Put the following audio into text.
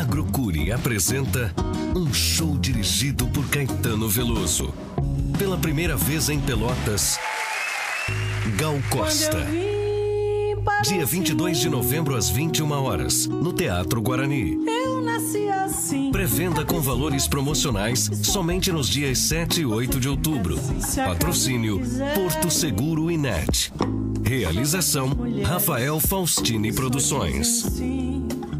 Agrocuri apresenta um show dirigido por Caetano Veloso. Pela primeira vez em Pelotas, Gal Costa. Dia 22 de novembro às 21 horas, no Teatro Guarani. Eu nasci assim. Pré-venda com valores promocionais somente nos dias 7 e 8 de outubro. Patrocínio Porto Seguro e NET. Realização Rafael Faustini Produções.